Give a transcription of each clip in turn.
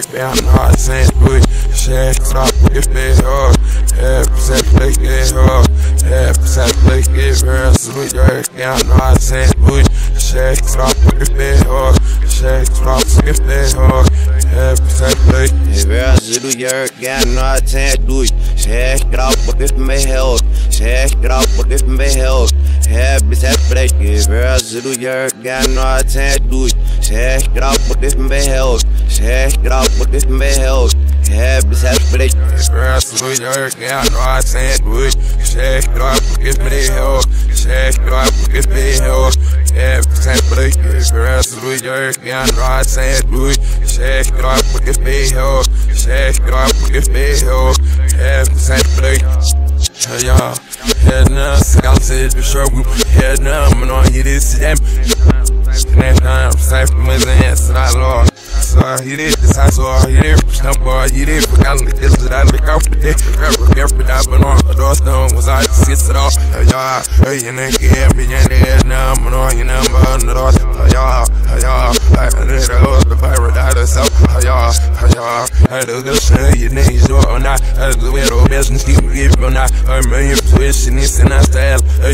jerk down the hard sandwich. Shaq stop with this hard. Half percent play get hard. Half percent play get Reversings jerk down the hard sandwich. Shaq stop with this hard. Shaq stop with this hard. Half percent play. Reversings jerk down the hard sandwich. Shaq stop with this hard. Shaq stop with this hard. Half percent play. Reversings jerk down the hard sandwich. Shaq stop with this hard. Shaq stop with this hard. Half percent play. Reversings jerk down the hard sandwich. Shaq stop with this hard. Shaq stop with this hard. Half percent play. Reversings jerk down the hard sandwich. Shaq stop with this hard. Shaq stop with this hard. Half percent play. Hey y'all, head now, scouts said the show. Head now, I'm gonna hit this damn. Next time, safe to my ass, and I lost. So I hit it, this I saw I hit it. Snowball, hit it, but I look this, I look out for this. Every I've been on the doorstone, was I to sit it off. Hey y'all, hey, you ain't get me in there now, I'm on your number on the door. Hey y'all, I did a horse, the pirate out of self. Hey y'all, I do the shit, you niggas do it or not. I do it all business, keep me giving or not. I'm in tuition, this and I style. Hey.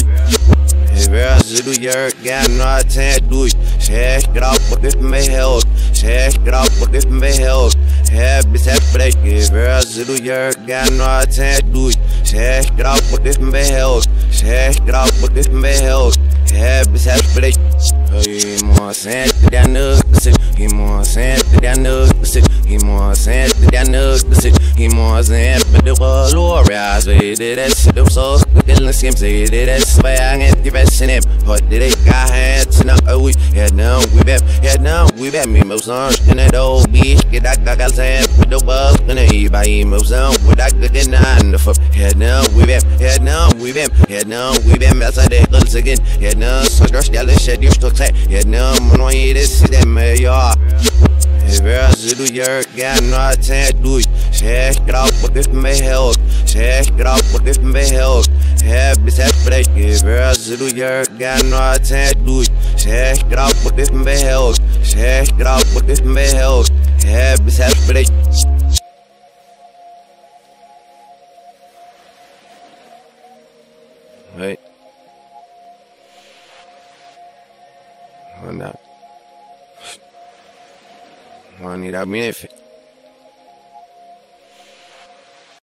Reversings jerk down the hard sandwich. Shaq stop with this hard. Shaq stop with this hard. Half percent play. Reversings jerk down the hard sandwich. Shaq stop with this hard. Shaq stop with this hard. Half percent play. He more sent down the city. He more sent down the city. He more sent down the city. He more sent, but the world warriors. They did that shit. Them so good in the same. They did that swag and the best in him. But they got hands and now we head down. We bet me most on in that old beach. Get that got sand with the bug and the by him most on with that good in the fuck. Head down. We bet. Head down. We bet. Outside the girls again. Head down. So just yell and shit. You still say. Head down. Man, why you this? See them, yeah. Reversings jerk down the hard sandwich. Shaq stop with this hard. Shaq stop with this hard. Half percent play. Reversings jerk down the hard sandwich. Shaq stop with this hard. Shaq stop with this hard. Half percent play. Hey. Why not? Why need I benefit?